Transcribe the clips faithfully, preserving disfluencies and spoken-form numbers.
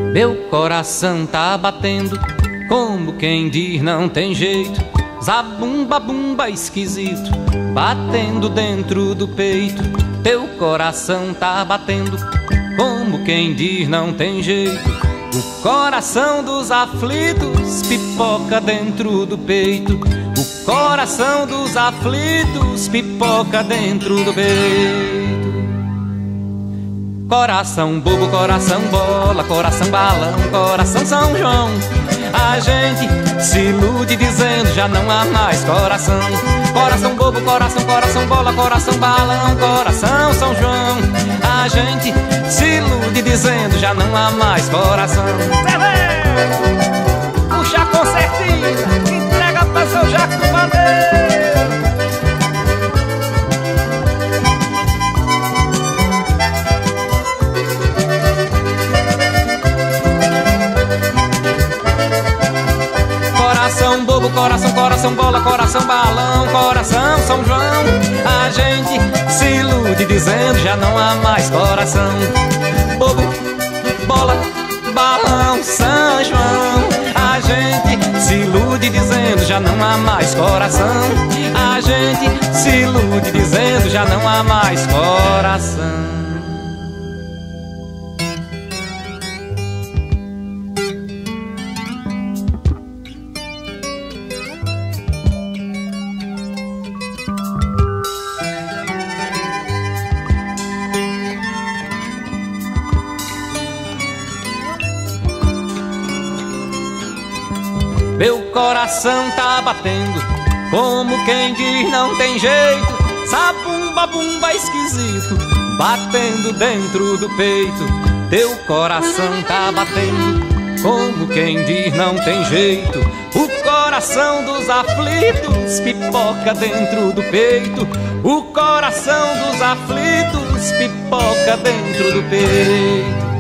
Meu coração tá batendo, como quem diz não tem jeito. Zabumba, bumba esquisito, batendo dentro do peito. Teu coração tá batendo, como quem diz não tem jeito. O coração dos aflitos pipoca dentro do peito. O coração dos aflitos pipoca dentro do peito. Coração bobo, coração bola, coração balão, coração São João. A gente se ilude dizendo já não há mais coração. Coração bobo, coração, coração bola, coração balão, coração São João. A gente se ilude dizendo já não há mais coração. Puxa a concertina, entrega pra São Jaco do Bandeiro. Coração bobo, coração, coração bola, coração balão, coração São João. A gente se ilude dizendo já não há mais coração. Bobo, bola, balão, São João. A gente se ilude dizendo já não há mais coração. A gente se ilude dizendo já não há mais coração. Meu coração tá batendo, como quem diz não tem jeito. Zabumba, bumba esquisito, batendo dentro do peito. Teu coração tá batendo, como quem diz não tem jeito. O coração dos aflitos pipoca dentro do peito. O coração dos aflitos pipoca dentro do peito.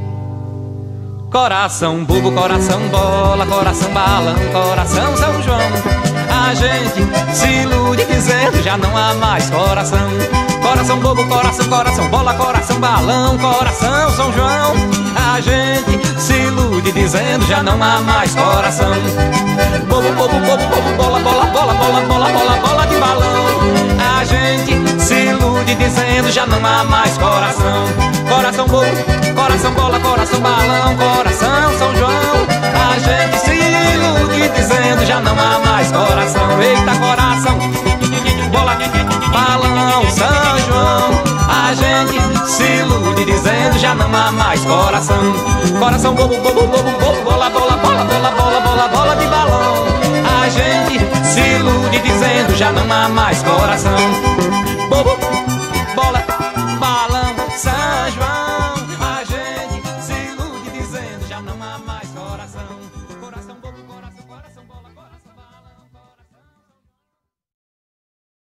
Coração bobo, coração bola, coração balão, coração São João. A gente se ilude dizendo já não há mais coração. Coração bobo, coração, coração bola, coração balão, coração São João. A gente se ilude dizendo já não há mais coração. Bobo, bobo, bobo, bobo, bola, bola, bola, bola, bola, bola, bola de balão. A gente se ilude dizendo já não há mais coração. Coração bobo, coração bola, coração balão, coração São João. A gente se ilude dizendo já não há mais coração. Eita, coração, bola, balão, São João. A gente se ilude dizendo já não há mais coração. Coração bobo, bobo, bobo, bobo, bola, bola, bola, bola, bola, bola, bola de balão. A gente se ilude dizendo já não há mais coração.